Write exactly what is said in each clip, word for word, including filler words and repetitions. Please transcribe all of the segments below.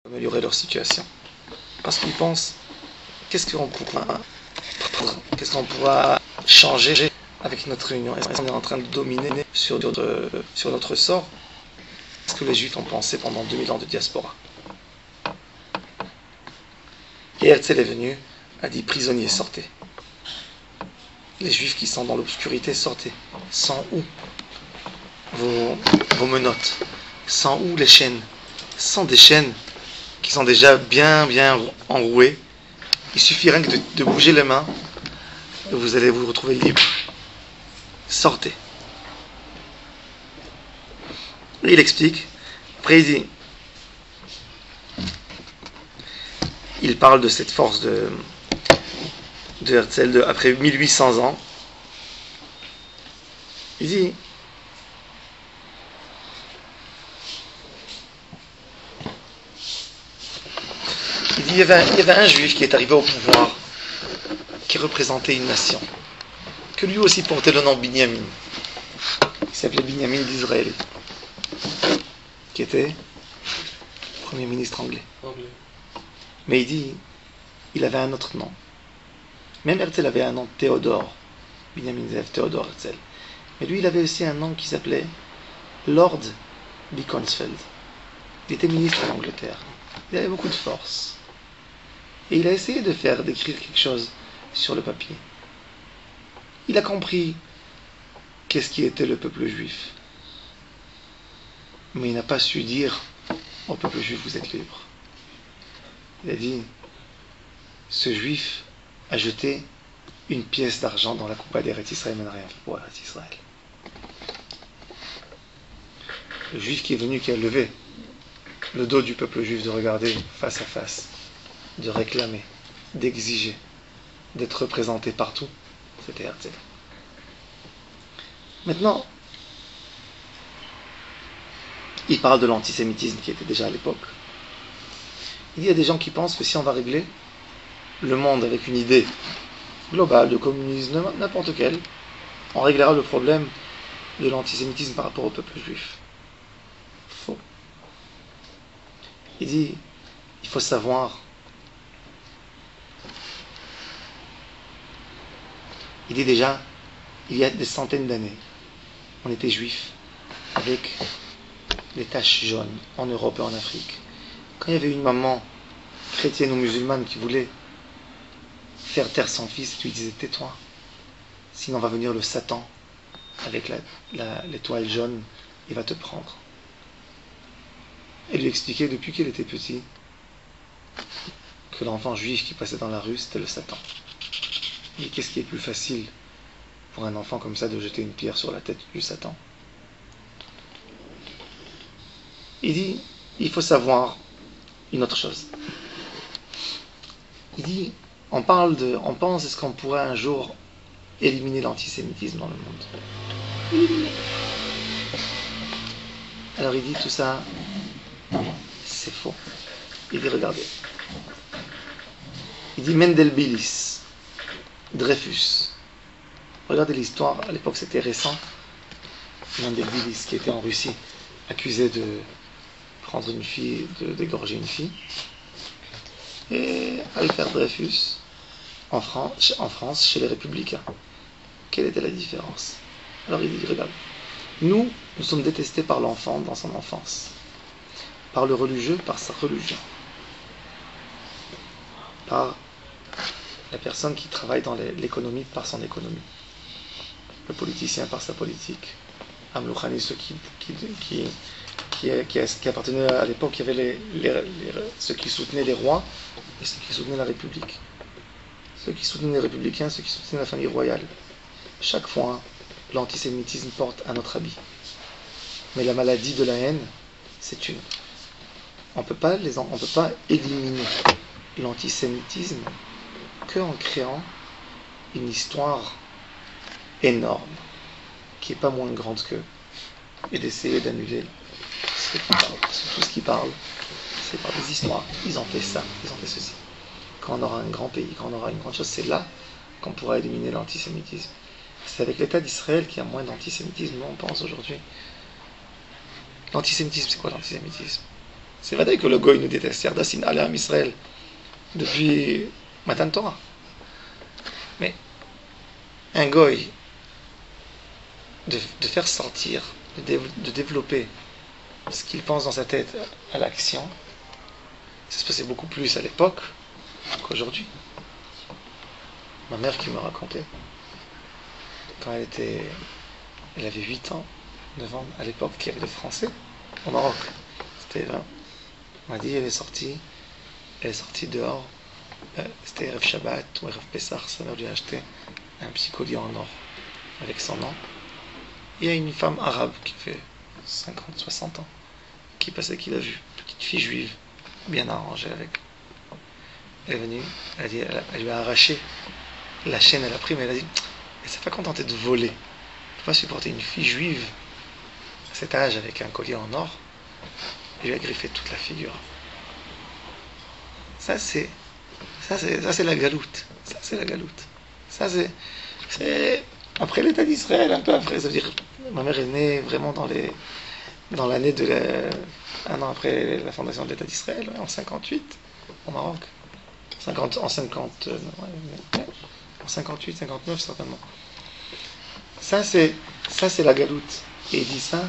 améliorer leur situation. Parce qu'ils pensent, qu'est-ce qu'on pourra, qu'est-ce qu'on pourra changer avec notre union? Est-ce qu'on est en train de dominer sur notre, sur notre sort? Ce que les Juifs ont pensé pendant deux mille ans de diaspora. Et Herzl est venu, a dit, prisonniers, sortez. Les Juifs qui sont dans l'obscurité, sortez. Sans où vos, vos menottes? Sans où les chaînes? Sans des chaînes qui sont déjà bien, bien enrouées. Il suffit rien que de, de bouger les mains et vous allez vous retrouver libre. Sortez. Et il explique. Après il dit, il parle de cette force de, de Herzl de, après mille huit cents ans. Il dit, il dit il y avait, il y avait un juif qui est arrivé au pouvoir, qui représentait une nation, que lui aussi portait le nom Binyamin. Il s'appelait Binyamin d'Israël, qui était premier ministre anglais. anglais. Mais il dit, il avait un autre nom. Même Herzl avait un nom Théodore, Binyamin Zev Théodore Herzl. Mais lui, il avait aussi un nom qui s'appelait Lord Beaconsfield. Il était ministre en Angleterre. Il avait beaucoup de force. Et il a essayé de faire, d'écrire quelque chose sur le papier. Il a compris qu'est-ce qui était le peuple juif. Mais il n'a pas su dire au peuple juif, vous êtes libre. Il a dit, ce juif a jeté une pièce d'argent dans la coupa d'Eretz Israël, mais n'a rien fait pour Eretz Israël. Le juif qui est venu, qui a levé le dos du peuple juif, de regarder face à face, de réclamer, d'exiger, d'être représenté partout, c'était Herzl. Maintenant, il parle de l'antisémitisme qui était déjà à l'époque. Il y a des gens qui pensent que si on va régler le monde avec une idée globale de communisme, n'importe quelle, on réglera le problème de l'antisémitisme par rapport au peuple juif. Faux. Il dit, il faut savoir, il dit déjà, il y a des centaines d'années, on était juifs avec des taches jaunes en Europe et en Afrique. Quand il y avait une maman chrétienne ou musulmane qui voulait faire taire son fils, tu lui disais, tais-toi, sinon va venir le Satan avec la, la, l'étoile jaune, il va te prendre. Elle lui expliquait depuis qu'elle était petit que l'enfant juif qui passait dans la rue, c'était le Satan. Et qu'est-ce qui est plus facile pour un enfant comme ça de jeter une pierre sur la tête du Satan? Il dit, il faut savoir une autre chose. Il dit, on parle de, on pense, est-ce qu'on pourrait un jour éliminer l'antisémitisme dans le monde? Éliminer. Alors il dit, tout ça, c'est faux. Il dit, regardez. Il dit, Mendelbilis, Dreyfus. Regardez l'histoire, à l'époque c'était récent. Mendelbilis, qui était en Russie, accusé de prendre une fille, de d'égorger une fille. Et Alfred Dreyfus, en France, en France, chez les Républicains. Quelle était la différence? Alors il dit, regarde, nous, nous sommes détestés par l'enfant dans son enfance, par le religieux, par sa religion, par la personne qui travaille dans l'économie, par son économie, le politicien par sa politique, Amloukhani, ceux qui, qui, qui Qui, qui, qui appartenait à l'époque, il y avait les, les, les, ceux qui soutenaient les rois et ceux qui soutenaient la République. Ceux qui soutenaient les républicains, ceux qui soutenaient la famille royale. Chaque fois, l'antisémitisme porte un autre habit. Mais la maladie de la haine, c'est une. On peut pas les, on peut pas éliminer l'antisémitisme qu'en créant une histoire énorme, qui n'est pas moins grande qu'eux, et d'essayer d'annuler c'est tout ce qu'ils parlent, c'est par des histoires. Ils ont fait ça, ils ont fait ceci. Quand on aura un grand pays, quand on aura une grande chose, c'est là qu'on pourra éliminer l'antisémitisme. C'est avec l'État d'Israël qu'il y a moins d'antisémitisme, on pense aujourd'hui. L'antisémitisme, c'est quoi l'antisémitisme? C'est vrai que le Goy nous déteste. Yardasin Alam Israël depuis Matan Torah. Mais un Goy, de, de faire sortir, de, dé, de développer ce qu'il pense dans sa tête à l'action, ça se passait beaucoup plus à l'époque qu'aujourd'hui. Ma mère qui me racontait, quand elle était, elle avait huit ans, neuf ans, à l'époque, qu'il y avait des Français au Maroc. C'était vingt. On m'a dit, elle est sortie, elle est sortie dehors, euh, c'était Erev Shabbat ou Erev Pessah, sa mère lui a acheté un petit collier en or avec son nom. Il y a une femme arabe qui fait cinquante, soixante ans, qui passait, qui l'a vue, petite fille juive, bien arrangée avec. Elle est venue, elle, a dit, elle, a, elle lui a arraché la chaîne, elle a pris, mais elle a dit, elle s'est pas contentée de voler. Elle ne peut pas supporter une fille juive à cet âge avec un collier en or. Elle lui a griffé toute la figure. Ça c'est, ça c'est, ça c'est la galoute. Ça c'est la galoute. Ça c'est, c'est après l'État d'Israël, un peu après. Ça veut dire, ma mère est née vraiment dans les, dans l'année de la, un an après la fondation de l'État d'Israël, en cinquante-huit, au Maroc. cinquante, en cinquante, ouais, en cinquante-huit, cinquante-neuf certainement. Ça c'est, ça c'est la galoute. Et il dit ça.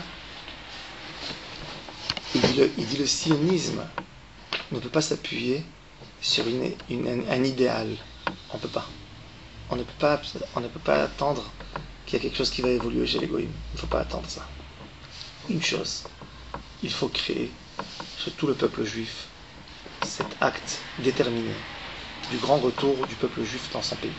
Il dit, le, il dit le sionisme ne peut pas s'appuyer sur une, une, un, un idéal. On ne peut pas. On ne peut pas, on ne peut pas attendre qu'il y a quelque chose qui va évoluer chez les goïms. Il ne faut pas attendre ça. Une chose, il faut créer chez tout le peuple juif cet acte déterminé du grand retour du peuple juif dans son pays.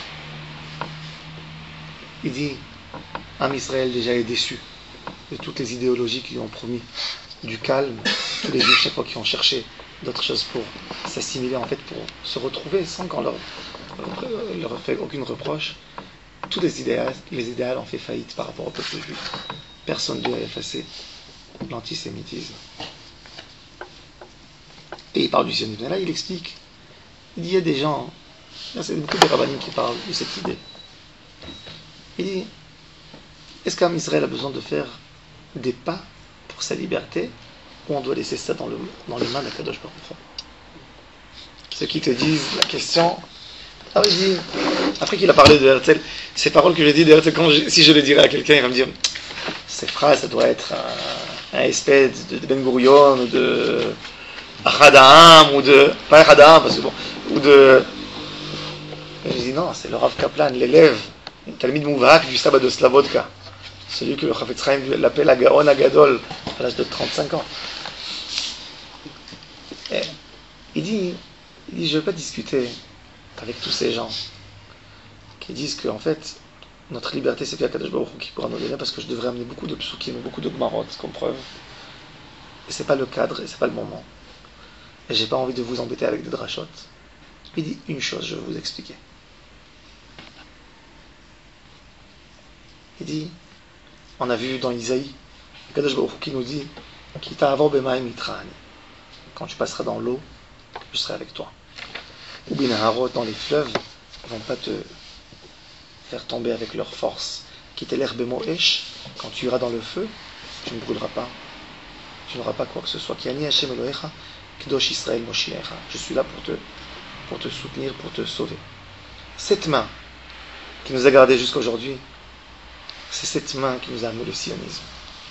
Il dit, Am Israël déjà est déçu de toutes les idéologies qui lui ont promis du calme, tous les juifs chaque fois qui ont cherché d'autres choses pour s'assimiler, en fait pour se retrouver sans qu'on leur, leur fait aucune reproche. Tous les idéaux, les idéaux ont fait faillite par rapport au peuple juif. Personne ne doit effacer l'antisémitisme. Et il parle du sionisme. Là, il explique. Il dit, il y a des gens, c'est beaucoup de rabbinim qui parlent de cette idée. Il dit, est-ce qu'Am Israël a besoin de faire des pas pour sa liberté, ou on doit laisser ça dans, le, dans les mains d'Akadosh Baruch Hu? Ceux qui te disent la question, ah il dit, après qu'il a parlé de Herzl, ces paroles que j'ai dit de Herzl, quand je, si je le dirais à quelqu'un, il va me dire, ces phrases, ça doit être un, un espèce de, de Ben Gurion, ou de Achadam, ou de, pas Achadam, parce que bon, ou de, et je dis non, c'est le Rav Kaplan, l'élève, le Talmid Mouvak du sabbat de Slavodka. Celui que le Chafetz Chaim l'appelle Agaon Agadol à l'âge de trente-cinq ans. Et il dit, il dit, je ne veux pas discuter avec tous ces gens qui disent que en fait, notre liberté c'est Kadosh Baruch Hu qui pourra nous donner, parce que je devrais amener beaucoup de psukim, beaucoup de gmarot comme preuve. Et c'est pas le cadre, et c'est pas le moment. Et j'ai pas envie de vous embêter avec des drachot. Il dit une chose, je vais vous expliquer. Il dit, on a vu dans Isaïe, Kadosh Baruch Hu qui nous dit, quand tu passeras dans l'eau, je serai avec toi. Ou bien dans les fleuves, ils ne vont pas te faire tomber avec leur force. Quitter l'herbe moesh, quand tu iras dans le feu, tu ne brûleras pas. Tu n'auras pas quoi que ce soit. Je suis là pour te, pour te soutenir, pour te sauver. Cette main qui nous a gardés jusqu'à aujourd'hui, c'est cette main qui nous a amené le sionisme.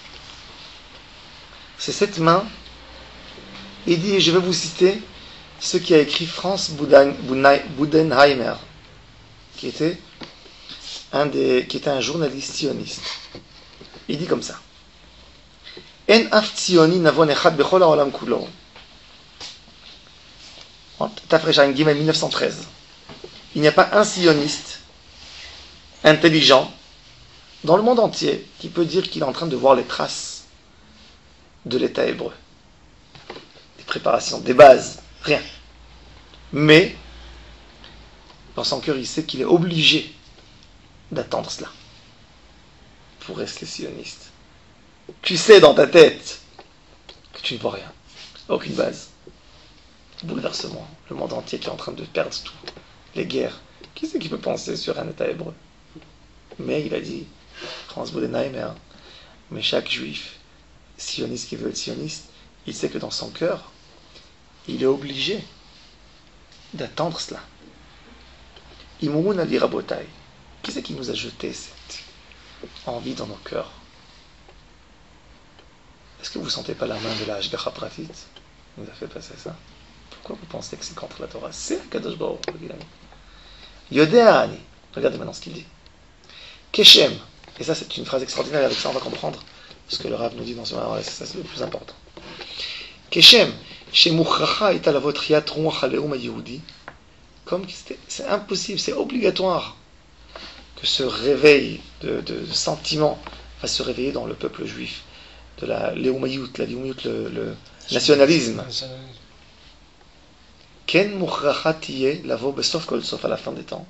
C'est cette main. Il dit, je vais vous citer ce qui a écrit Franz Budenheimer, qui était un des, qui était un journaliste sioniste. Il dit comme ça. En af tsioni navon echad bechol haolam kulo. Tafrechaim Gimel mille neuf cent treize. Il n'y a pas un sioniste intelligent dans le monde entier qui peut dire qu'il est en train de voir les traces de l'État hébreu. Des préparations, des bases, rien. Mais, dans son cœur, il sait qu'il est obligé d'attendre cela pour rester sioniste. Tu sais dans ta tête que tu ne vois rien, aucune base. Bouleversement, le monde entier qui est en train de perdre tout, les guerres. Qui c'est qui peut penser sur un État hébreu? Mais il a dit, Franz Bodenheimer, mais chaque juif sioniste qui veut être sioniste, il sait que dans son cœur, il est obligé d'attendre cela. Imoun Ali Rabotai. Qui c'est qui nous a jeté cette envie dans nos cœurs? Est-ce que vous ne sentez pas la main de la Hashgacha Pratit qui nous a fait passer ça? Pourquoi vous pensez que c'est contre la Torah? C'est Kadosh Baruch Hu. Yodea Ani. Regardez maintenant ce qu'il dit. Keshem. Et ça, c'est une phrase extraordinaire. Avec ça, on va comprendre ce que le Rav nous dit dans ce moment. Ça, c'est le plus important. Keshem. Shemuchacha ita lavot riyat ruach haleum hayehudi. Comme c'est impossible, c'est obligatoire que ce réveil de, de, de sentiment va se réveiller dans le peuple juif, de la léoumayout, la léoumayout, le, le nationalisme. Ken muchracha tiye lavo besof kol sof, à la fin des temps,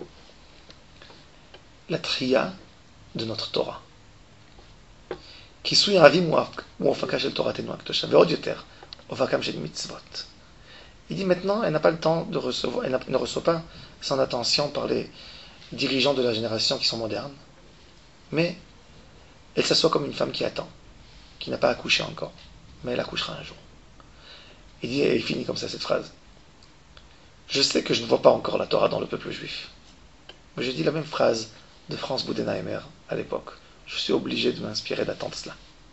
la tria de notre Torah. Kisui avim ou ofaka shel toratenu akdosha ve'od yoter ofakam shel mitzvot. Il dit maintenant, elle n'a pas le temps de recevoir, elle ne reçoit pas son attention par les dirigeants de la génération qui sont modernes, mais elle s'assoit comme une femme qui attend, qui n'a pas accouché encore, mais elle accouchera un jour. Il dit, et il finit comme ça cette phrase. Je sais que je ne vois pas encore la Torah dans le peuple juif, mais je dis la même phrase de Franz Bodenheimer à l'époque. Je suis obligé de m'inspirer d'attendre cela.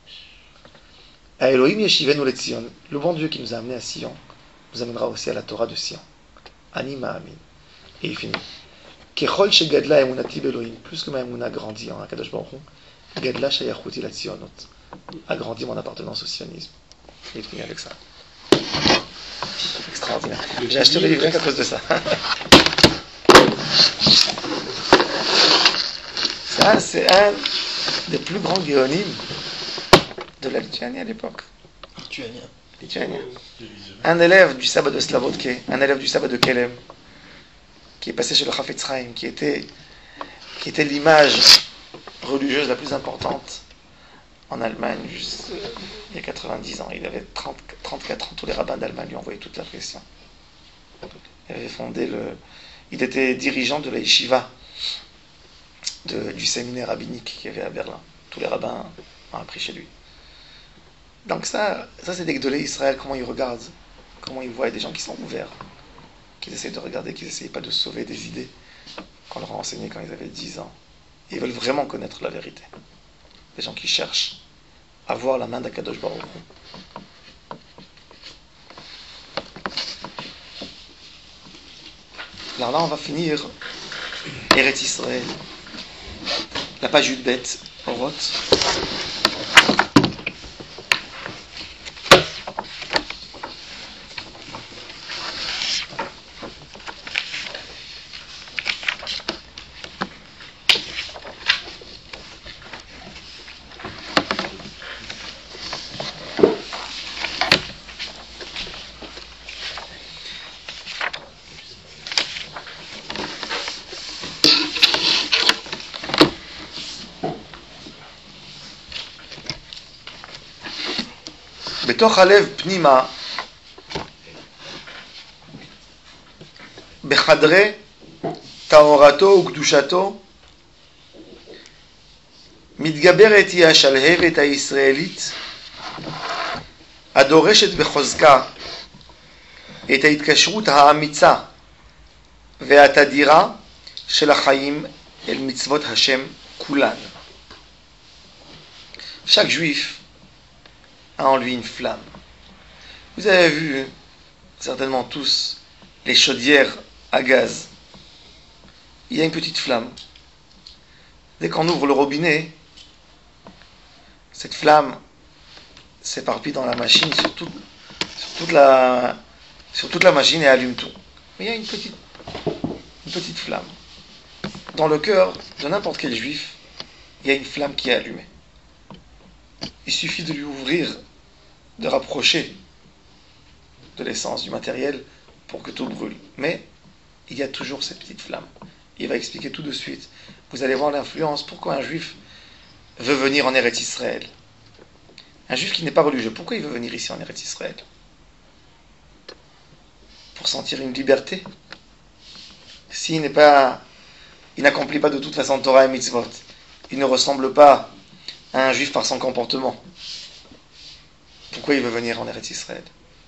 A Elohim yeshivenu le Tzion, le bon Dieu qui nous a amenés à Sion, nous amènera aussi à la Torah de Sion. Ani ma'amin. Et il finit. Kechol shegadla emunati beloim. Plus que ma emuna grandit en Akadosh Baruch Hu, gadla shayachuti la tzionot. A grandi mon appartenance au sionisme. Et il finit avec ça. Extraordinaire. J'ai acheté le livre rien qu'à cause de ça. Ça, c'est un des plus grands guéonymes de la Lituanie à l'époque. Lituanien. Lituanien. Un élève du sabbat de Slavodke, un élève du sabbat de Kelem, qui est passé chez le Chafetz Chaim, qui était, qui était l'image religieuse la plus importante en Allemagne, juste, euh, il y a quatre-vingt-dix ans. Il avait trente, trente-quatre ans, tous les rabbins d'Allemagne lui envoyaient toute la pression. Il avait fondé le... Il était dirigeant de la yeshiva, de, du séminaire rabbinique qu'il y avait à Berlin. Tous les rabbins ont appris chez lui. Donc ça, ça c'est des Gdolei Israël, comment ils regardent, comment ils voient des gens qui sont ouverts, qui essayent de regarder, qui n'essayent pas de sauver des idées qu'on leur a enseignées quand ils avaient dix ans. Ils veulent vraiment connaître la vérité. Des gens qui cherchent à voir la main d'Akadosh Baruch Hu. Alors là, on va finir Eretz Israël, la page Yudbet, Oroth. בתוך הלב פנימה, בחדרי טהרתו וקדושתו, מתגברת היא השלהבת הישראלית, הדורשת בחוזקה את ההתקשרות האמיצה והתדירה של החיים אל מצוות השם כולן. Chaque juif a en lui une flamme. Vous avez vu certainement tous les chaudières à gaz. Il y a une petite flamme. Dès qu'on ouvre le robinet, cette flamme s'éparpille dans la machine, sur, tout, sur, toute la, sur toute la machine et allume tout. Mais il y a une petite, une petite flamme. Dans le cœur de n'importe quel juif, il y a une flamme qui est allumée. Il suffit de lui ouvrir, de rapprocher de l'essence, du matériel, pour que tout brûle. Mais il y a toujours cette petite flamme. Il va expliquer tout de suite. Vous allez voir l'influence. Pourquoi un juif veut venir en Eretz Israël? Un juif qui n'est pas religieux, pourquoi il veut venir ici en Eretz Israël? Pour sentir une liberté. S'il n'est pas, il n'accomplit pas de toute façon Torah et Mitzvot, il ne ressemble pas à un juif par son comportement. pourquoi il veut venir en Eretz Israël.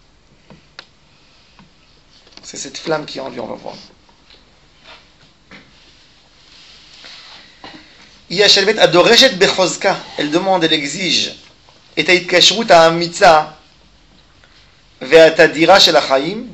C'est cette flamme qui est en lui, on va voir. Yashelvet adoreshet bechozka, elle demande, elle exige, et ההתקשרות האמיצה והתדירה של החיים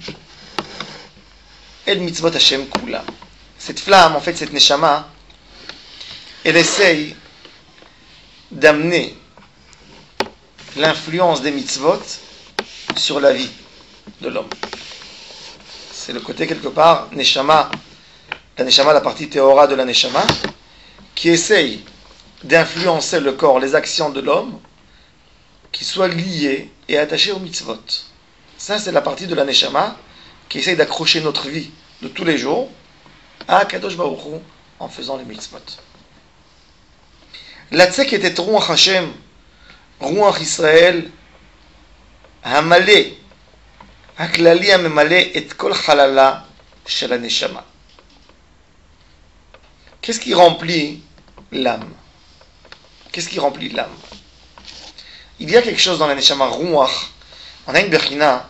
אל מצוות השם כולם. Cette flamme, en fait, cette neshama, elle essaye d'amener l'influence des mitzvot sur la vie de l'homme. C'est le côté quelque part, neshama, la neshama, la partie théora de la neshama, qui essaye d'influencer le corps, les actions de l'homme, qui soient liées et attachées aux mitzvot. Ça, c'est la partie de la neshama qui essaye d'accrocher notre vie de tous les jours à Kadosh Baruch Hu en faisant les mitzvot. La tzek était Ruach Hashem, Ruach Israël, Hamale, Haklali Hamemale et Kol Halala shel HaNeshama. Qu'est-ce qui remplit l'âme? Qu'est-ce qui remplit l'âme? Il y a quelque chose dans la Neshama Ruach, on a une Bechina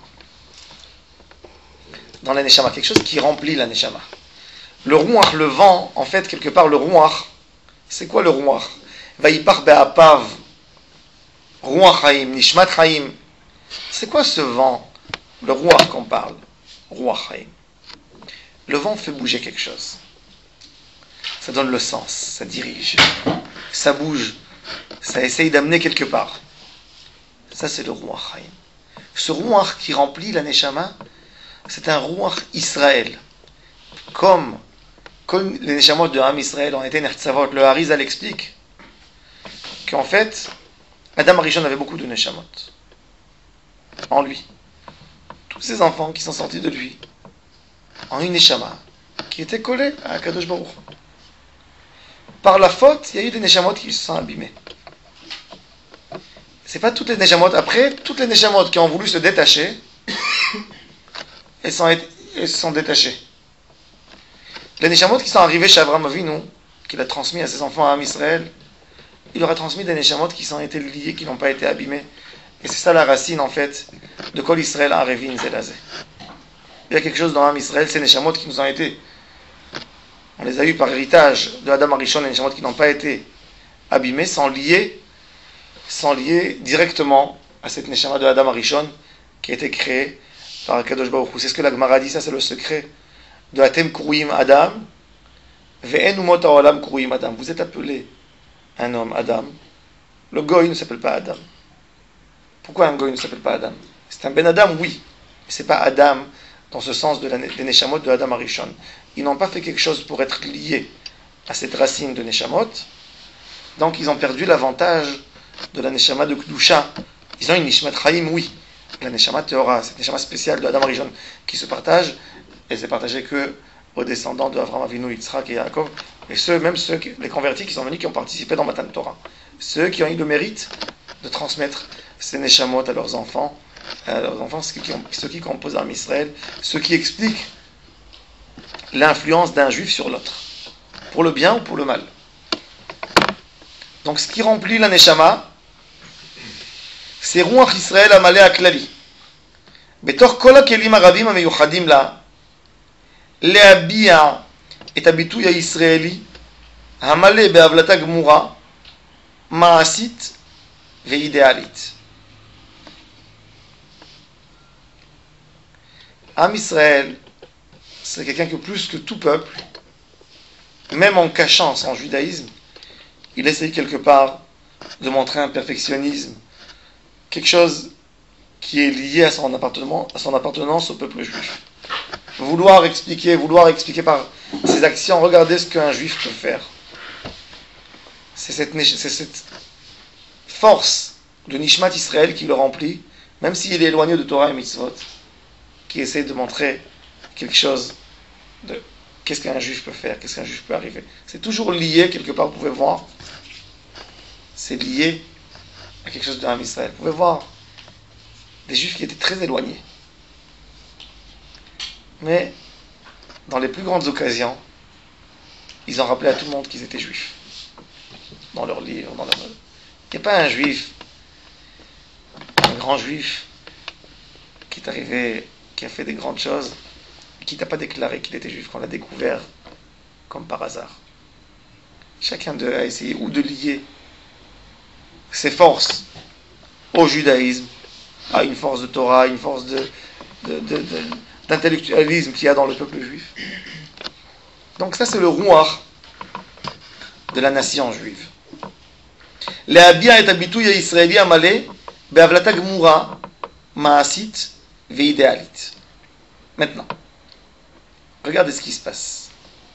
dans la Neshama, quelque chose qui remplit la Neshama. Le Ruach, le vent, en fait, quelque part, le Ruach, c'est quoi le Ruach? Vaïpar be'apav, Ruach Haïm, Nishmat Haïm. C'est quoi ce vent? Le Ruach qu'on parle. Ruach Haïm. Le vent fait bouger quelque chose. Ça donne le sens, ça dirige, ça bouge, ça essaye d'amener quelque part. Ça, c'est le Ruach Haïm. Ce Ruach qui remplit la Neshama, c'est un Ruach Israël. Comme, comme les Neshamot de Ham Israël ont été Nertzavot, le Harizal explique qu'en fait, Adam Arishon avait beaucoup de Neshamot en lui. Tous ses enfants qui sont sortis de lui ont une Neshama qui était collée à Kadosh Baruch. Par la faute, il y a eu des Neshamot qui se sont abîmés. C'est pas toutes les Neshamot. Après, toutes les Neshamot qui ont voulu se détacher, elles sont, elles se sont détachées. Les Neshamot qui sont arrivés chez Avraham Avinu, qu'il a transmis à ses enfants à Am Israël, il leur a transmis des Neshamot qui sont été liés, qui n'ont pas été abîmés. Et c'est ça la racine, en fait, de Kol Israël Arevin Zelazé. Il y a quelque chose dans Am Israël, ces Neshamot qui nous ont été, on les a eus par héritage de Adam Arishon, les Neshamot qui n'ont pas été abîmés, sont liés, sont liés directement à cette Neshama de Adam Arishon qui a été créée par Kadosh Baruch Hu. C'est ce que la Gemara dit, ça c'est le secret de Atem Kuruim Adam, Ve'en umot ha'olam Kuruim Adam. Vous êtes appelé un homme Adam. Le Goy ne s'appelle pas Adam. Pourquoi un Goy ne s'appelle pas Adam? C'est un Ben Adam, oui, mais c'est pas Adam dans ce sens de la, des Neshamot de Adam Arishon. Ils n'ont pas fait quelque chose pour être liés à cette racine de Neshamot, donc ils ont perdu l'avantage de la Neshama de Kedusha. Ils ont une Nishmat Chaim, oui. La Neshama Théora, cette Neshama spéciale de Adam Arishon qui se partage, et c'est partagé que aux descendants de Avraham Avinu, Yitzhak et Yaakov, et ceux, même ceux, les convertis qui sont venus, qui ont participé dans Matan Torah. Ceux qui ont eu le mérite de transmettre ces Neshamot à leurs enfants, à leurs enfants, ceux qui, ont, ceux qui composent l'armée Israël, ceux qui expliquent l'influence d'un juif sur l'autre, pour le bien ou pour le mal. Donc ce qui remplit la Neshama, c'est Ruach Israël Amalé Aklali. בתוך כל הכלים הרבים המיוחדים לה, להביע את הביטוי הישראלי, המלא בהבלטה גמורה, מעשית ואידיאלית. Am Israël, c'est quelqu'un que plus que tout peuple, même en cachant son judaïsme, il essaye quelque part de montrer un perfectionnisme, quelque chose qui est lié à son appartenance, à son appartenance au peuple juif. Vouloir expliquer, vouloir expliquer par ses actions, regardez ce qu'un juif peut faire. C'est cette, c'est cette force de Nishmat Israël qui le remplit, même s'il est éloigné de Torah et Mitzvot, qui essaie de montrer quelque chose de qu'est-ce qu'un juif peut faire, qu'est-ce qu'un juif peut arriver. C'est toujours lié, quelque part, vous pouvez voir, c'est lié à quelque chose de Am Israël. Vous pouvez voir des juifs qui étaient très éloignés. Mais, dans les plus grandes occasions, ils ont rappelé à tout le monde qu'ils étaient juifs. Dans leurs livres, dans leur... Il n'y a pas un juif, un grand juif qui est arrivé, qui a fait des grandes choses, et qui t'a pas déclaré qu'il était juif, qu'on l'a découvert comme par hasard. Chacun d'eux a essayé ou de lier ses forces au judaïsme, à une force de Torah, une force de, de, de, de, d'intellectualisme qu'il y a dans le peuple juif. Donc ça c'est le rouar de la nation juive. להביע את הביטוי הישראלי המלא בהבלטה גמורה, מעשית ואידיאלית. Maintenant, regardez ce qui se passe.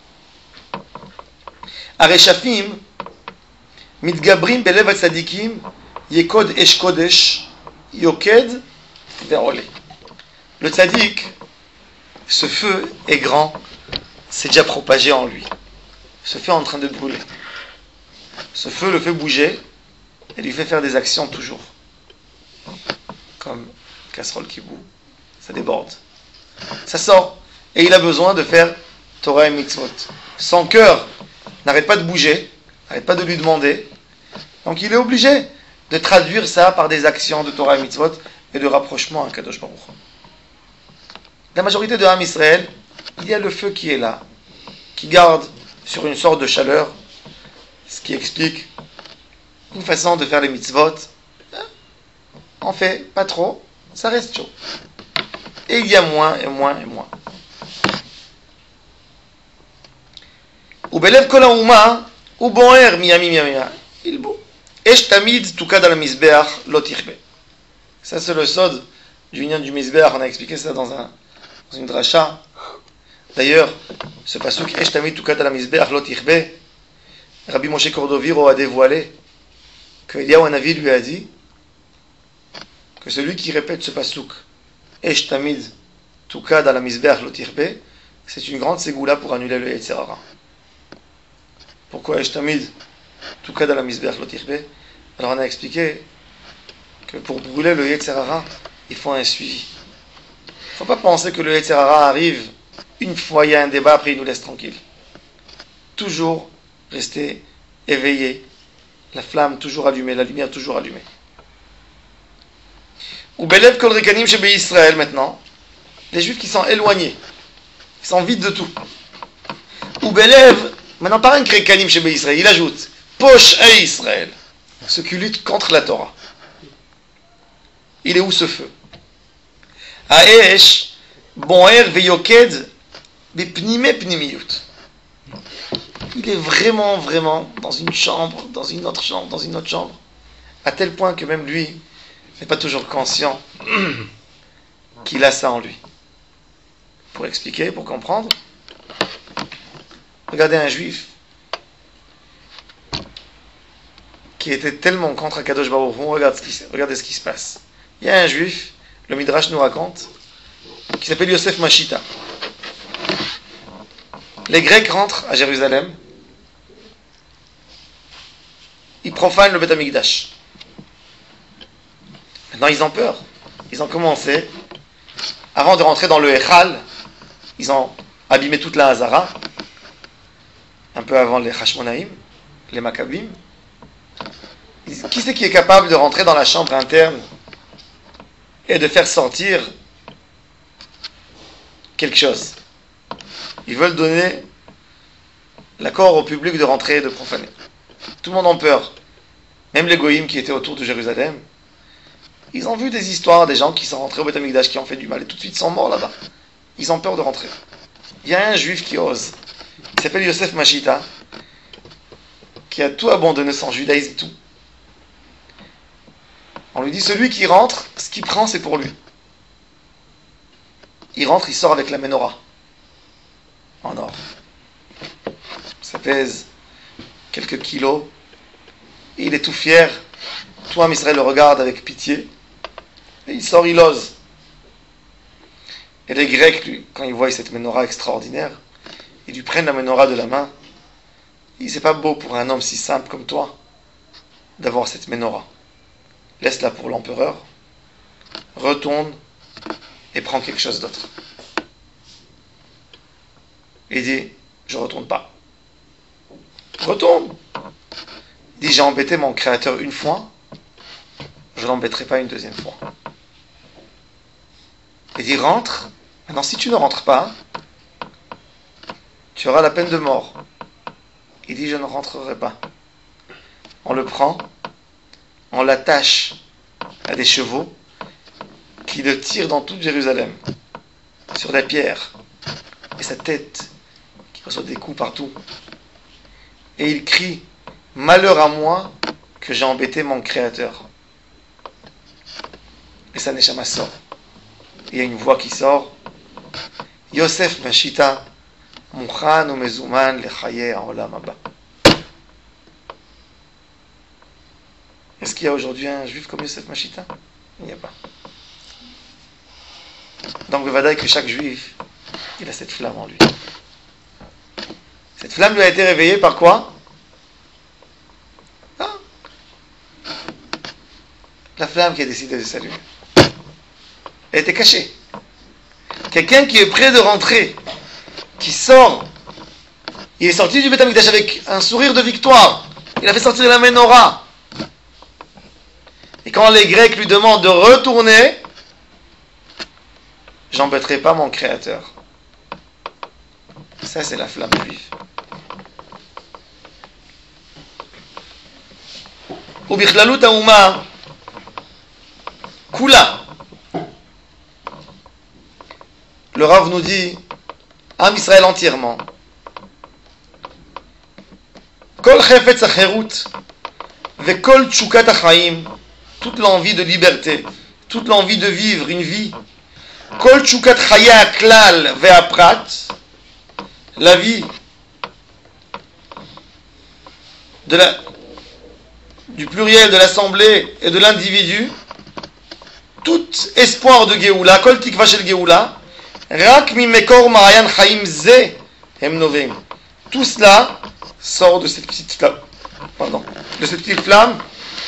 הרשפים מתגברים בלב הצדיקים יקוד אש קודש יוקד ועולה. Le tzaddik, ce feu est grand, c'est déjà propagé en lui. Ce feu est en train de brûler. Ce feu le fait bouger et lui fait faire des actions toujours. Comme casserole qui bout, ça déborde. Ça sort. Et il a besoin de faire Torah et Mitzvot. Son cœur n'arrête pas de bouger, n'arrête pas de lui demander. Donc il est obligé de traduire ça par des actions de Torah et Mitzvot et de rapprochement à Kadosh Baruch Hu. La majorité de Ham Israël, il y a le feu qui est là, qui garde sur une sorte de chaleur, ce qui explique une façon de faire les mitzvot. On fait pas trop, ça reste chaud. Et il y a moins et moins et moins. ובלב כל האומה הוא בוער מימים ימימה. ילבו. אש תמיד תוקד על המזבח לא תכבה. Ça c'est le sod du Inyan du Mizbeach. On a expliqué ça dans, un, dans une dracha. D'ailleurs, ce pasuk Esh tamid tukad al mizbeach lo tichbe, Rabbi Moshe Cordoviro a dévoilé que Eliyahu Hanavi lui a dit que celui qui répète ce pasuk Esh tamid tukad al mizbeach lo tichbe, c'est une grande ségoula pour annuler le Yetzer Hara. Pourquoi Esh tamid tukad al mizbeach lo tichbe? Alors on a expliqué que pour brûler le Yetzer Hara, il faut un suivi. Il ne faut pas penser que le Yetzer Hara arrive une fois il y a un débat, après il nous laisse tranquille. Toujours rester éveillé, la flamme toujours allumée, la lumière toujours allumée. Ou belev kol rekanim shebe Israël maintenant, les juifs qui sont éloignés, qui sont vides de tout. Ou belev, maintenant pas un rekanim shebe Israël, il ajoute poche à Israël, ceux qui luttent contre la Torah. Il est où ce feu? Haesh boer veyoked bepnime pnimiyut. Il est vraiment, vraiment dans une chambre, dans une autre chambre, dans une autre chambre, à tel point que même lui n'est pas toujours conscient qu'il a ça en lui. Pour expliquer, pour comprendre, regardez un juif qui était tellement contre Kadosh Baruch Hu, regarde ce qui, regardez ce qui se passe. Il y a un juif, le Midrash nous raconte, qui s'appelle Yosef Machita. Les Grecs rentrent à Jérusalem, ils profanent le Beth Amikdash. Maintenant ils ont peur. Ils ont commencé, avant de rentrer dans le Echal, ils ont abîmé toute la Hazara, un peu avant les Hashmonaïm, les Maccabim. Qui c'est qui est capable de rentrer dans la chambre interne et de faire sortir quelque chose? Ils veulent donner l'accord au public de rentrer et de profaner. Tout le monde a peur. Même les goïms qui étaient autour de Jérusalem, ils ont vu des histoires des gens qui sont rentrés au Beth Amikdash, qui ont fait du mal et tout de suite sont morts là-bas. Ils ont peur de rentrer. Il y a un juif qui ose. Il s'appelle Yosef Machita, qui a tout abandonné, son judaïsme, tout. On lui dit, celui qui rentre, ce qu'il prend, c'est pour lui. Il rentre, il sort avec la menorah en or. Ça pèse quelques kilos. Et il est tout fier. Tout Ham Israël le regarde avec pitié. Et il sort, il ose. Et les Grecs, lui, quand ils voient cette menorah extraordinaire, ils lui prennent la menorah de la main. Il dit, c'est pas beau pour un homme si simple comme toi d'avoir cette menorah. Laisse-la pour l'empereur. Retourne et prends quelque chose d'autre. Il dit, je ne retourne pas. Retourne. Il dit, j'ai embêté mon créateur une fois, je ne l'embêterai pas une deuxième fois. Il dit, rentre. Maintenant, si tu ne rentres pas, tu auras la peine de mort. Il dit, je ne rentrerai pas. On le prend, on l'attache à des chevaux qui le tirent dans toute Jérusalem, sur la pierre, et sa tête qui reçoit des coups partout. Et il crie, malheur à moi que j'ai embêté mon Créateur. Et sa neshama sort. Il y a une voix qui sort. Yosef Mashita, Mouchan ou Mezouman lechaye ha'olam haba. Est-ce qu'il y a aujourd'hui un juif comme Yosef Mashita? Il n'y a pas. Donc le vadaï que chaque juif, il a cette flamme en lui. Cette flamme lui a été réveillée par quoi? Ah. La flamme qui a décidé de s'allumer. Elle était cachée. Quelqu'un qui est prêt de rentrer, qui sort, il est sorti du Beth Amikdash avec un sourire de victoire. Il a fait sortir la menorah. Et quand les Grecs lui demandent de retourner, j'embêterai pas mon Créateur. Ça, c'est la flamme juive. Ou bichlalut haouma kula. Le Rav nous dit, Am Israël entièrement, Kol chefetz hacherut, vekol tchukat hachaim, toute l'envie de liberté, toute l'envie de vivre une vie, Kol tchukat chaya klal ve'aprat, la vie de la, du pluriel de l'assemblée et de l'individu, tout espoir de Géoula, Kol tikva shel Géoula, Rak mimekor marayan chaim ze hem novim. Tout cela sort de cette petite flamme, pardon, de cette petite flamme,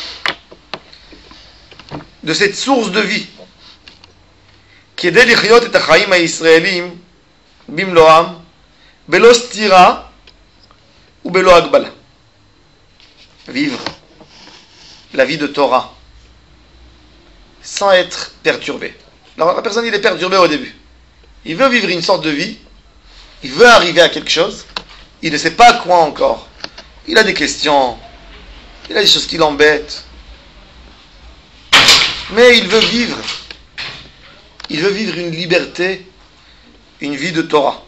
de cette source de vie. Kedei lichyot et hachaim haYisraelim bimloam belo stira ou belo agbala. Vivre la vie de Torah sans être perturbé. Alors la personne il est perturbé au début. Il veut vivre une sorte de vie, il veut arriver à quelque chose, il ne sait pas quoi encore. Il a des questions, il a des choses qui l'embêtent. Mais il veut vivre. Il veut vivre une liberté, une vie de Torah.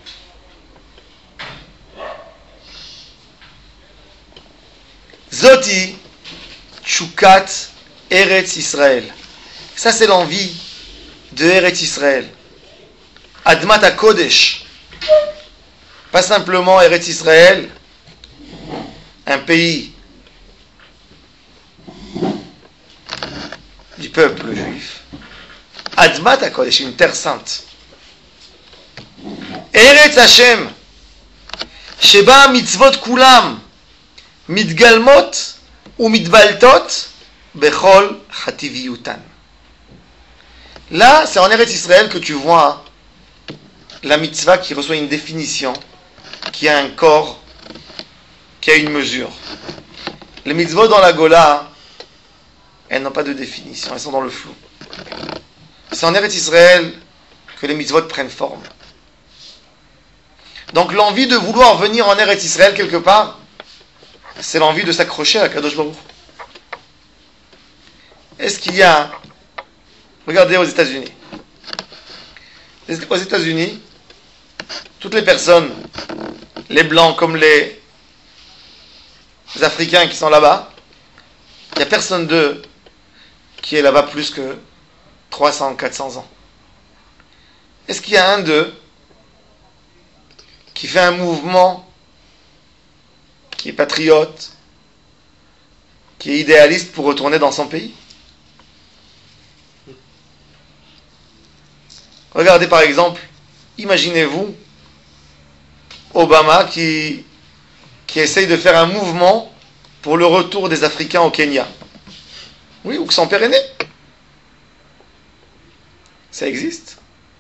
Zoti Tchukat Eretz Israël. Ça c'est l'envie de Eretz Israël. Admat HaKodesh, pas simplement Eretz Israël, un pays du peuple juif. Admat HaKodesh, une terre sainte. Eretz Hashem, Sheba mitzvot kulam, mitgalmot ou mitbaltot, bechol chativiyutan. Là, c'est en Eretz Israël que tu vois la mitzvah qui reçoit une définition, qui a un corps, qui a une mesure. Les mitzvot dans la Gola, elles n'ont pas de définition, elles sont dans le flou. C'est en Eretz Israël que les mitzvot prennent forme. Donc l'envie de vouloir venir en Eretz Israël quelque part, c'est l'envie de s'accrocher à Kadosh Baruch. Est-ce qu'il y a, regardez aux États-Unis, aux États-Unis, toutes les personnes, les blancs comme les, les Africains qui sont là-bas, il n'y a personne d'eux qui est là-bas plus que trois cents, quatre cents ans. Est-ce qu'il y a un d'eux qui fait un mouvement, qui est patriote, qui est idéaliste pour retourner dans son pays? Regardez par exemple, imaginez-vous Obama qui, qui essaye de faire un mouvement pour le retour des Africains au Kenya. Oui, ou que son père est né. Ça existe.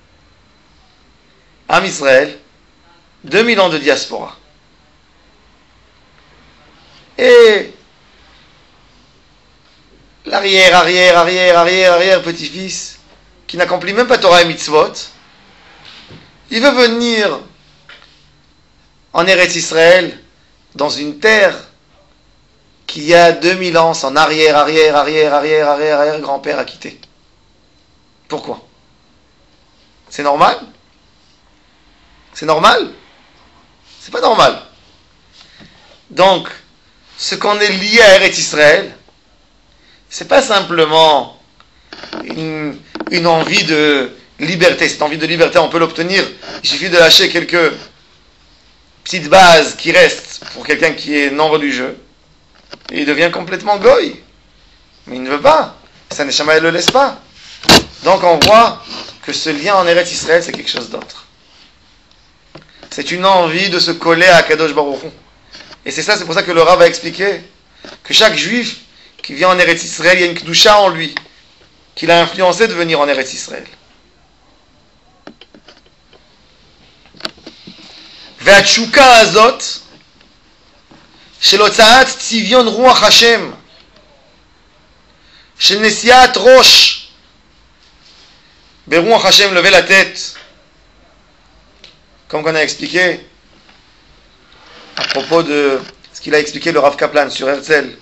Am Israël, deux mille ans de diaspora. Et l'arrière, arrière, arrière, arrière, arrière petit-fils, qui n'accomplit même pas Torah et Mitzvot, il veut venir en Eretz Israël, dans une terre qui y a deux mille ans, son arrière, arrière, arrière, arrière, arrière, arrière, grand-père a quitté. Pourquoi? C'est normal? C'est normal? C'est pas normal. Donc, ce qu'on est lié à Eretz Israël, c'est pas simplement une, une envie de liberté. Cette envie de liberté, on peut l'obtenir. Il suffit de lâcher quelques petites bases qui restent pour quelqu'un qui est non religieux. Et il devient complètement goy. Mais il ne veut pas. Sa neshama, elle ne le laisse pas. Donc on voit que ce lien en Eretz Israël, c'est quelque chose d'autre. C'est une envie de se coller à Kadosh Baruch Hu. Et c'est ça, c'est pour ça que le Rav va expliquer que chaque juif qui vient en Eretz Israël, il y a une Kedusha en lui, qui l'a influencé de venir en Eretz Israël. והתשוקה הזאת של הוצאת צביון רוח השם, של נשיאת ראש ברוח השם, lever la tête, comme on a expliqué à propos de ce qu'il a expliqué le Rav Kaplan sur Herzl.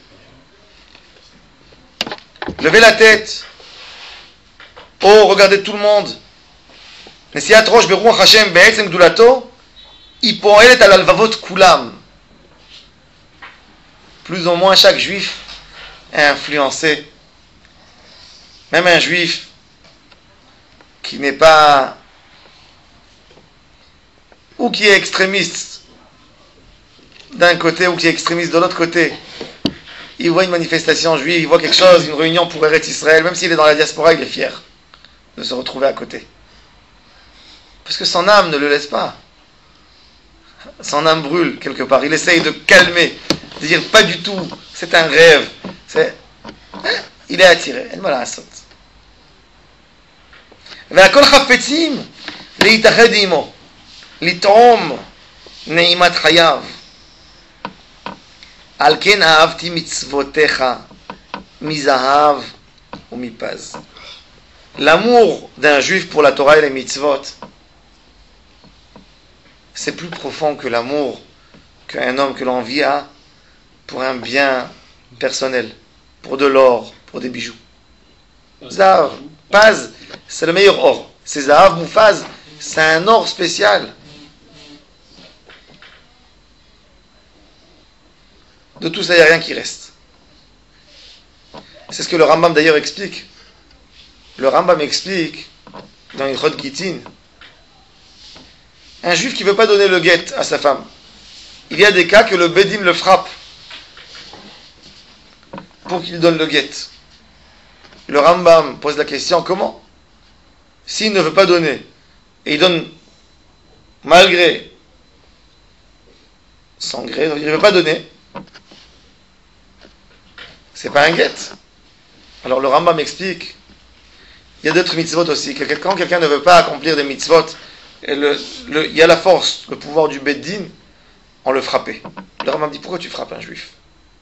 Lever la tête, oh regardez tout le monde, נשיאת ראש ברוח השם בעצם גדולתו, היא פועלת על הלבבות כולם. Plus ou moins chaque juif est influencé. Même un juif qui n'est pas, ou qui est extrémiste d'un côté ou qui est extrémiste de l'autre côté, il voit une manifestation juive, il voit quelque chose, une réunion pour Eretz Israël, même s'il est dans la diaspora, il est fier de se retrouver à côté. Parce que son âme ne le laisse pas. Son âme brûle quelque part. Il essaye de calmer, de dire pas du tout, c'est un rêve. C'est... il est attiré. אין מה לעשות. והכל חפצים להתאחד עמו, לטעום נעימת חייו. על כן אהבתי מצוותיך מזהב ומפז. L'amour d'un juif pour la Torah et les mitzvot, c'est plus profond que l'amour qu'un homme, que l'envie a pour un bien personnel, pour de l'or, pour des bijoux. Zahav, Paz, c'est le meilleur or. C'est Zahav Moufaz, c'est un or spécial. De tout ça, il n'y a rien qui reste. C'est ce que le Rambam d'ailleurs explique. Le Rambam explique dans une Chod Gittin, un juif qui ne veut pas donner le guet à sa femme, il y a des cas que le Bedim le frappe pour qu'il donne le guet. Le Rambam pose la question, comment? S'il ne veut pas donner, et il donne malgré son gré, donc il ne veut pas donner, c'est pas un guet. Alors le Rambam explique, il y a d'autres mitzvot aussi. Quand quelqu'un ne veut pas accomplir des mitzvot, et le, le, il y a la force, le pouvoir du Beddin, on le frappait. Le Rambam dit, pourquoi tu frappes un juif?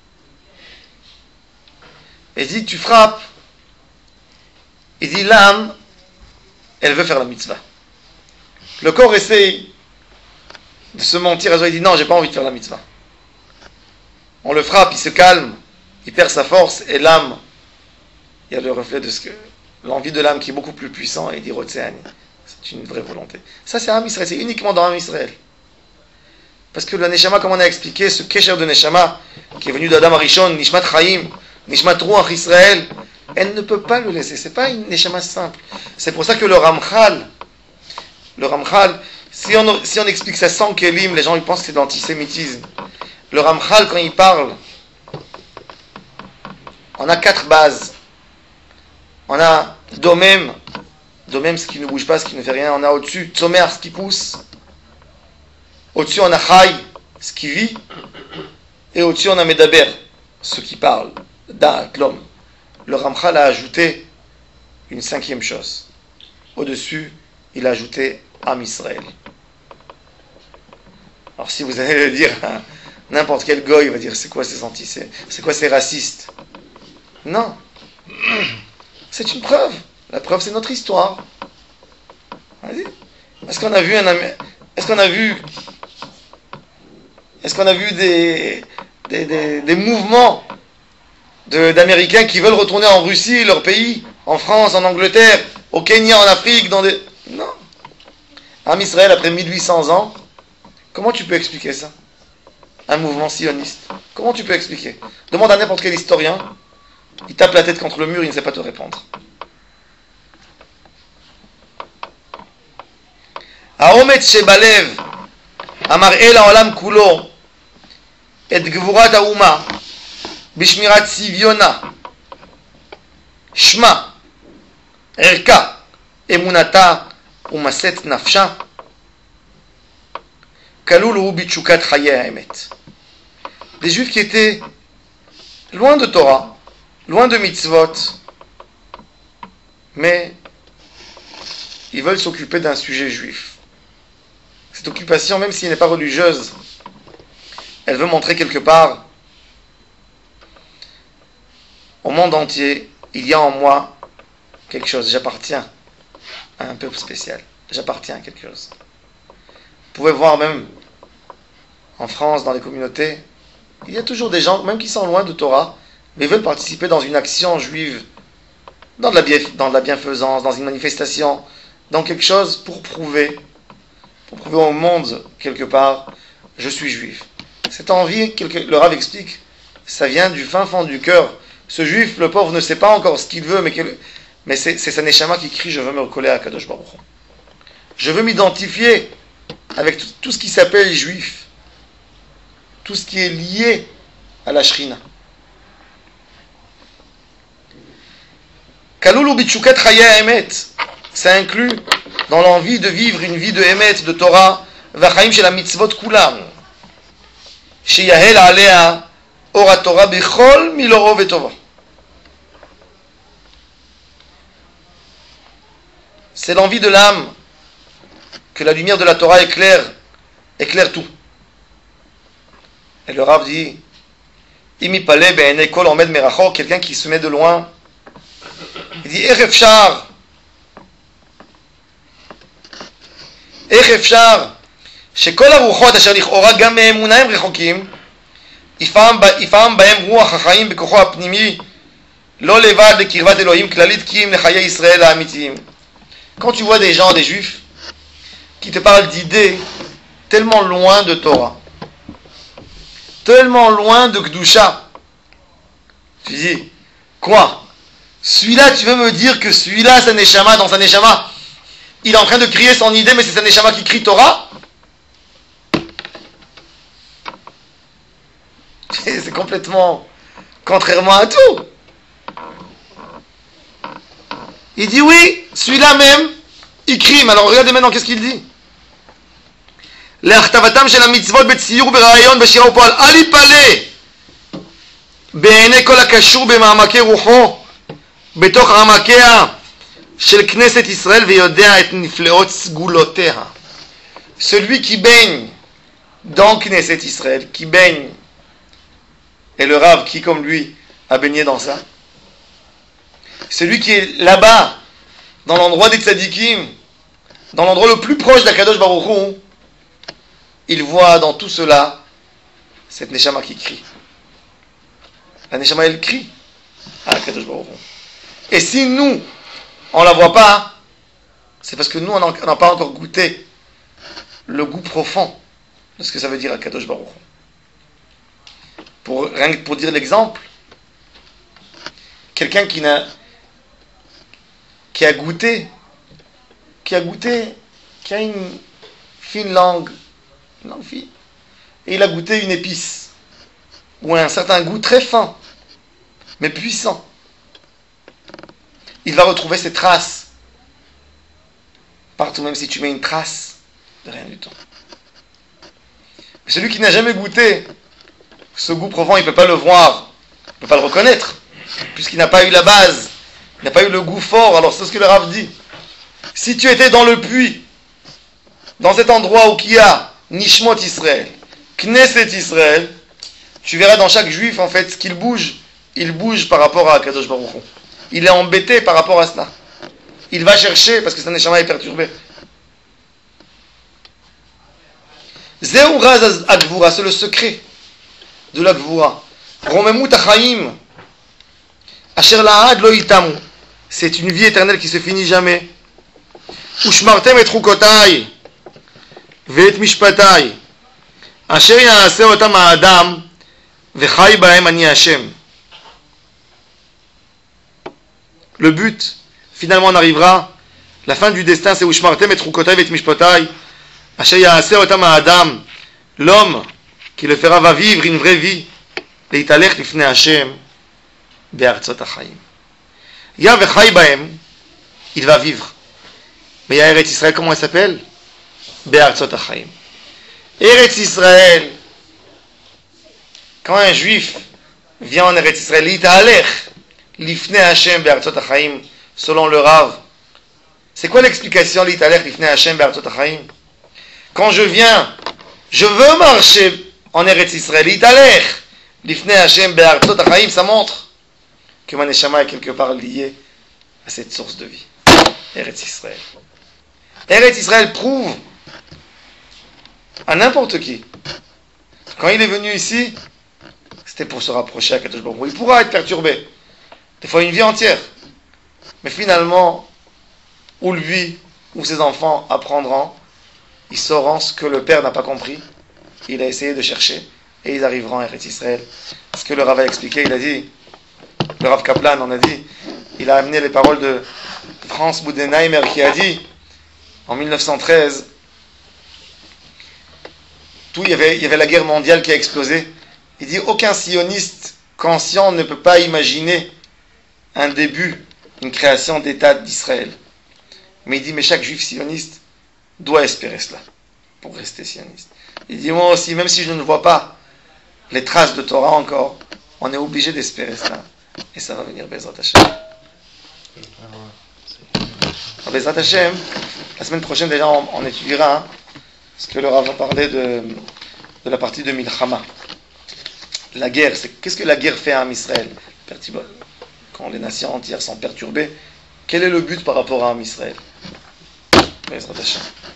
Et il dit, tu frappes. Il dit, l'âme, elle veut faire la mitzvah. Le corps essaye de se mentir. Il dit, non, j'ai pas envie de faire la mitzvah. On le frappe, il se calme, il perd sa force, et l'âme, il y a le reflet de ce que... l'envie de l'âme qui est beaucoup plus puissant, et il dit, Rotséani. C'est une vraie volonté. Ça, c'est Am Israël. C'est uniquement dans Am Israël. Parce que la Neshama, comme on a expliqué, ce Kesher de Neshama, qui est venu d'Adam Arishon, Nishmat Chaim, Nishmat Ruach Israël, elle ne peut pas le laisser. C'est pas une Neshama simple. C'est pour ça que le Ramchal, le Ramchal, si on, si on explique ça sans Kelim, les gens ils pensent que c'est de l'antisémitisme. Le Ramchal, quand il parle, on a quatre bases. On a Domem, Domem, ce qui ne bouge pas, ce qui ne fait rien. On a au-dessus Tzomer, ce qui pousse. Au-dessus, on a Chai, ce qui vit. Et au-dessus, on a Medaber, ce qui parle. Da'at, l'homme. Le Ramchal a ajouté une cinquième chose. Au-dessus, il a ajouté Am Israël. Alors si vous allez le dire, hein, n'importe quel goy va dire, c'est quoi ces antisémites, c'est quoi ces racistes? Non. C'est une preuve. La preuve, c'est notre histoire. Vas-y. Est-ce qu'on a vu un Est-ce qu'on a vu Est-ce qu'on a vu des des, des, des mouvements de, d'Américains qui veulent retourner en Russie, leur pays, en France, en Angleterre, au Kenya, en Afrique, dans des... Non. En Israël, après mille huit cents ans, comment tu peux expliquer ça? Un mouvement sioniste. Comment tu peux expliquer? Demande à n'importe quel historien, il tape la tête contre le mur, il ne sait pas te répondre. האומץ שבלב המראה לעולם כולו את גבורת האומה בשמירת צביונה, שמה, ערכה, אמונתה ומסת נפשה, כלול הוא בתשוקת חיי האמת. Des juifs qui étaient loin de Torah, loin de mitzvot, mais ils veulent s'occuper d'un sujet juif. Cette occupation, même si elle n'est pas religieuse, elle veut montrer quelque part au monde entier, il y a en moi quelque chose, j'appartiens à un peuple spécial, j'appartiens à quelque chose. Vous pouvez voir même en France, dans les communautés, il y a toujours des gens, même qui sont loin de Torah, mais veulent participer dans une action juive, dans de la, bien, dans de la bienfaisance, dans une manifestation, dans quelque chose pour prouver, pour prouver au monde, quelque part, je suis juif. Cette envie, le Rav explique, ça vient du fin fond du cœur. Ce juif, le pauvre, ne sait pas encore ce qu'il veut, mais, quel, mais c'est, c'est sa neshama qui crie, je veux me recoller à Kadosh Baruch Hu. Je veux m'identifier avec tout, tout ce qui s'appelle juif, tout ce qui est lié à la Shrina. Kalulu bitchukat chaya emet, ça inclut dans l'envie de vivre une vie de Emet, de Torah, v'chaim shel mitzvot kulam, sheyahel alea or Torah bechol miloro v'tova. C'est l'envie de l'âme que la lumière de la Torah éclaire, éclaire tout. Et le Rav dit, imi pale be'enei kol omed merachok, quelqu'un qui se met de loin, il dit, איך אפשר איך אפשר שכל הרוחות אשר לכאורה גם מאמונה הם רחוקים יפעם בהם רוח החיים בכוחו הפנימי לא לבד לקרבת אלוהים כללית כי אם לחיי ישראל האמיתיים. Quand tu vois des gens, des juifs qui te parlent d'idées tellement loin de Torah, tellement loin de Kedusha, tu dis quoi? Celui-là, tu veux me dire que celui-là, sa neshama, dans sa neshama, il est en train de crier son idée, mais c'est sa neshama qui crie Torah? C'est complètement contrairement à tout. Il dit oui, celui-là même, il crie. Mais alors regardez maintenant, qu'est-ce qu'il dit? להכתבתם של המצוות בציור, ברעיון, בשירה ופועל, אל יפלא בעיני כל הקשור במעמקי רוחו בתוך עמקיה של כנסת ישראל ויודע את נפלאות סגולותיה. Celui qui baigne dans Knesset Israël, qui baigne, et le Rav qui comme lui a baigné dans ça, celui qui est là-bas, dans l'endroit des tzadikim, dans l'endroit le plus proche d'Akadosh Baruch Hu, il voit dans tout cela cette neshama qui crie. La neshama elle crie à Akadosh Baruch Hu. Et si nous, on ne la voit pas, c'est parce que nous, on n'a pas encore goûté le goût profond de ce que ça veut dire Akadosh Baruch Hu. Pour, rien que pour dire l'exemple, quelqu'un qui, n'a, qui a goûté, qui a goûté, qui a une fine langue, une langue fine, et il a goûté une épice, ou un certain goût très fin, mais puissant. Il va retrouver ses traces partout, même si tu mets une trace de rien du tout. Mais celui qui n'a jamais goûté ce goût profond, il ne peut pas le voir, il ne peut pas le reconnaître, puisqu'il n'a pas eu la base, il n'a pas eu le goût fort. Alors c'est ce que le Rav dit. Si tu étais dans le puits, dans cet endroit où il y a Nishmot Israël, Knesset Israël, tu verras dans chaque juif en fait ce qu'il bouge, il bouge par rapport à Kadosh Baruch Hu. il est embêté par rapport à cela. Il va chercher parce que sa neshama est perturbée. Zeu raz agvura, c'est le secret de la gvura. Romemut achaim, asher la'ad lo itamu. C'est une vie éternelle qui se finit jamais. Ushmartem et trukotai, ve'et mishpatai, asher ya'aseh otam ha'adam, ve'chai ba'em ani Hashem. Le but, finalement on arrivera, la fin du destin c'est Ushmartem et trukotai ve'et mishpatai, asher ya'aseh otam ha'adam. L'homme qui le fera va vivre une vraie vie. Leitalech lifnei Hashem be'artzot hachaim. Ya vechai baem, il va vivre. Mais il y a Eretz Israël, comment elle s'appelle? Be'artzot hachaim. Eretz Israël, quand un juif vient en Eretz Israël, leitalech lifnei Hashem be'artzot hachaim, selon le Rav. C'est quoi l'explication leitalech lifnei Hashem be'artzot hachaim? Quand je viens, je veux marcher en Eretz Israël, leitalech lifnei Hashem be'artzot hachaim, ça montre que ma neshama est quelque part liée à cette source de vie. Eretz Israël. Eretz Israël prouve à n'importe qui. Quand il est venu ici, c'était pour se rapprocher à Kadosh Baruch Hu. Il pourra être perturbé. Des fois une vie entière. Mais finalement, ou lui, ou ses enfants apprendront, ils sauront ce que le père n'a pas compris. Il a essayé de chercher, et ils arriveront à Eretz Israël. Ce que le Rav a expliqué, il a dit, le Rav Kaplan, on a dit, il a amené les paroles de Franz Budenheimer qui a dit, en mille neuf cent treize, tout, il y avait, il y avait la guerre mondiale qui a explosé. Il dit, aucun sioniste conscient ne peut pas imaginer un début, une création d'État d'Israël. Mais il dit, mais chaque juif sioniste doit espérer cela, pour rester sioniste. Il dit, moi aussi, même si je ne vois pas les traces de Torah encore, on est obligé d'espérer cela. Et ça va venir, Bezrat Hashem. Alors, Bezrat Hashem, la semaine prochaine, déjà, on, on étudiera hein, ce que le Rav va parler de, de la partie de Milchama. La guerre, c'est, qu'est-ce que la guerre fait à Israël? Quand les nations entières sont perturbées, quel est le but par rapport à Israël? Bezrat Hashem.